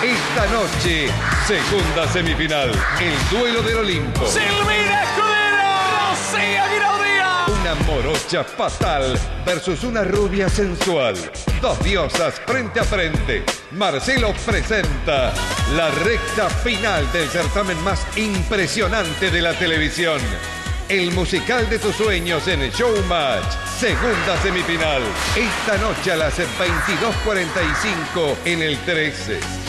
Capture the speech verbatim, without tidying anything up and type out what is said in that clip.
Esta noche, segunda semifinal, el duelo del Olimpo. Silvina Escudero, Rocío Guiraudía. Una morocha fatal versus una rubia sensual. Dos diosas frente a frente. Marcelo presenta la recta final del certamen más impresionante de la televisión. El musical de tus sueños en Showmatch. Segunda semifinal. Esta noche a las veintidós cuarenta y cinco en el trece.